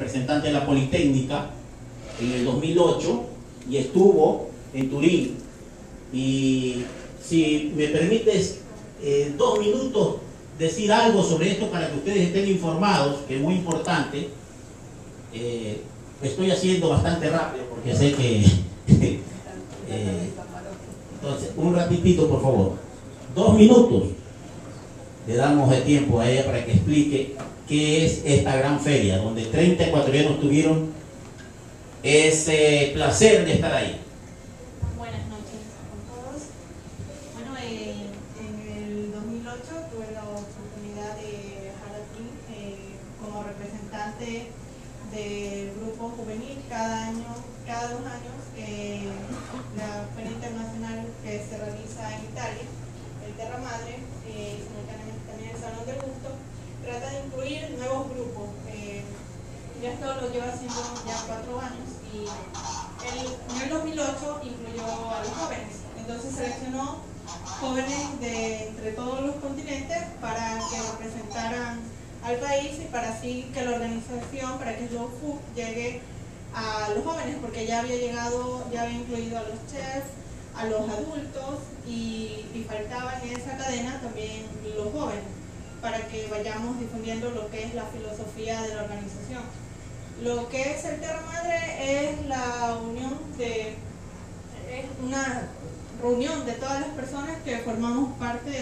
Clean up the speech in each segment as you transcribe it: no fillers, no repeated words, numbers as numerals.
representante de la Politécnica en el 2008 y estuvo en Turín. Y si me permites 2 minutos decir algo sobre esto para que ustedes estén informados, que es muy importante. Estoy haciendo bastante rápido porque sé que entonces, un ratitito por favor, 2 minutos le damos de tiempo a ella para que explique qué es esta gran feria donde 30 ecuatorianos tuvieron ese placer de estar ahí. Buenas noches a todos. Bueno, en el 2008 tuve la oportunidad de viajar aquí como representante del grupo juvenil. Cada 2 años, la Feria Internacional que se realiza en Italia, el Terra Madre, simultáneamente también el Salón del Gusto, trata de incluir nuevos grupos. Ya esto lo lleva haciendo ya 4 años y en el 2008 incluyó a los jóvenes. Entonces seleccionó jóvenes de entre todos los continentes para que representaran al país y para así que la organización, para que Slow Food llegue a los jóvenes, porque ya había incluido a los chefs, a los adultos y faltaba en esa cadena también los jóvenes, para que vayamos difundiendo lo que es la filosofía de la organización. Lo que es el Terra Madre es una reunión de todas las personas que formamos parte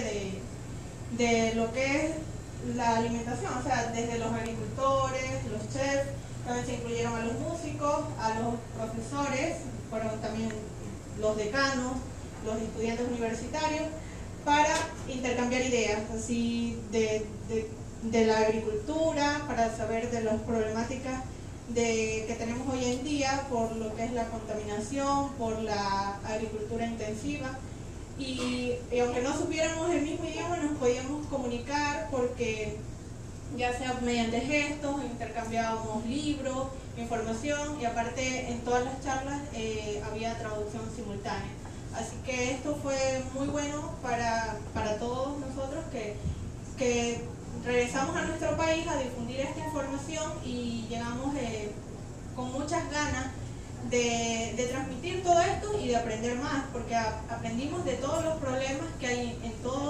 de lo que es la alimentación, o sea, desde los agricultores, los chefs, también se incluyeron a los músicos, a los profesores, fueron también los decanos, los estudiantes universitarios, para intercambiar ideas así de la agricultura, para saber de las problemáticas que tenemos hoy en día por lo que es la contaminación, por la agricultura intensiva. Y aunque no supiéramos el mismo idioma, nos podíamos comunicar porque ya sea mediante gestos, intercambiábamos libros, información y aparte en todas las charlas había traducción simultánea. Así que esto fue muy bueno para todos nosotros que regresamos a nuestro país a difundir esta información y llegamos con muchas ganas de transmitir todo esto y de aprender más, porque aprendimos de todos los problemas que hay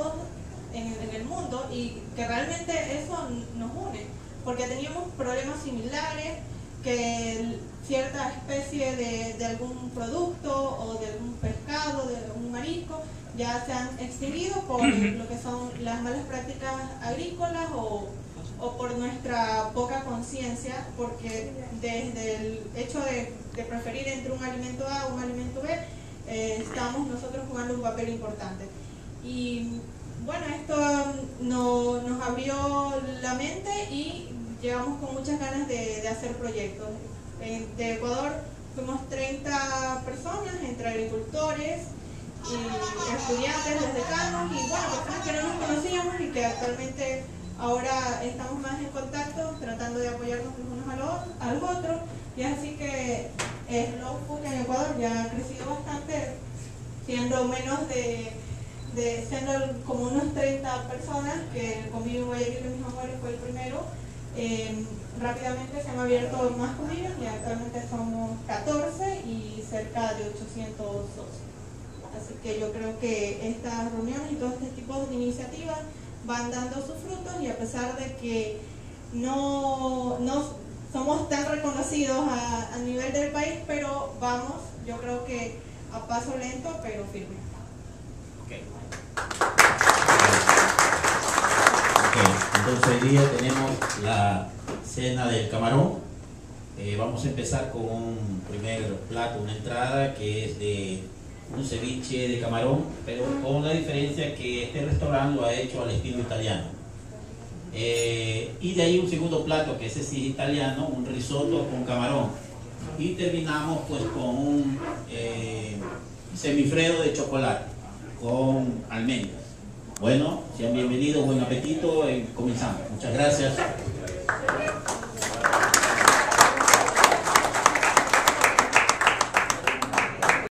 en el mundo y que realmente eso nos une, porque teníamos problemas similares, que cierta especie de algún producto o de algún pescado, de algún marisco, ya se han extinguido por lo que son las malas prácticas agrícolas o por nuestra poca conciencia, porque desde el hecho de preferir entre un alimento A o un alimento B, estamos nosotros jugando un papel importante. Y bueno, esto nos abrió la mente y llegamos con muchas ganas de hacer proyectos. De Ecuador fuimos 30 personas, entre agricultores y estudiantes, los decanos y bueno, personas que no nos conocíamos y que actualmente ahora estamos más en contacto, tratando de apoyarnos los unos a los otros, y así que Slow Food en Ecuador ya ha crecido bastante, siendo siendo como unos 30 personas, que el Convivio Guayaquil de Mis Amores fue el primero. Rápidamente se han abierto más convivios y actualmente somos 14 y cerca de 800 socios. Así que yo creo que estas reuniones y todo este tipo de iniciativas van dando sus frutos, y a pesar de que no somos tan reconocidos a nivel del país, pero vamos, yo creo que a paso lento pero firme. Entonces hoy día tenemos la cena del camarón. Vamos a empezar con un primer plato, una entrada que es de un ceviche de camarón, pero con la diferencia que este restaurante lo ha hecho al estilo italiano. Y de ahí un segundo plato que ese sí es italiano, un risotto con camarón. Y terminamos pues con un semifredo de chocolate con almendras. Bueno, sean bienvenidos, buen apetito, comenzamos. Muchas gracias.